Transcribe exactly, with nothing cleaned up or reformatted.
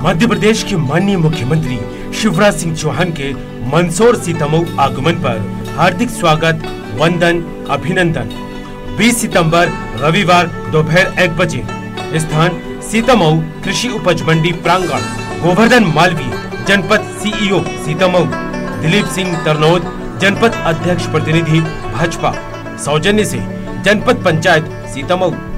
मध्य प्रदेश के माननीय मुख्यमंत्री शिवराज सिंह चौहान के मंदसौर सीतामऊ आगमन पर हार्दिक स्वागत, वंदन, अभिनंदन। बीस सितंबर रविवार दोपहर एक बजे, स्थान सीतामऊ कृषि उपज मंडी प्रांगण। गोवर्धन मालवीय, जनपद सीईओ सीतामऊ। दिलीप सिंह तरनौद, जनपद अध्यक्ष प्रतिनिधि भाजपा। सौजन्य से जनपद पंचायत सीतामऊ।